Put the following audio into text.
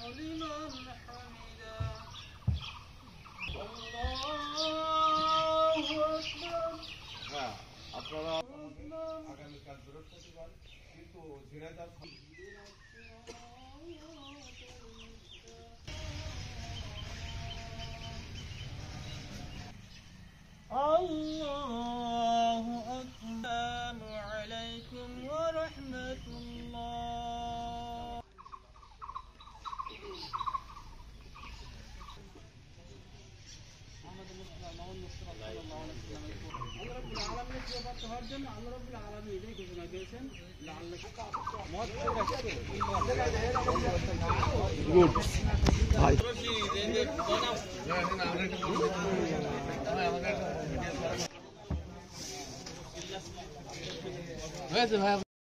لمن حمده الله أكبر হ্যাঁ আপনারা আগামীকাল বৃহস্পতিবার কিন্তু ঝিনাইদহ الله أكبر عليكم ورحمة الله হয়েছে ভাই।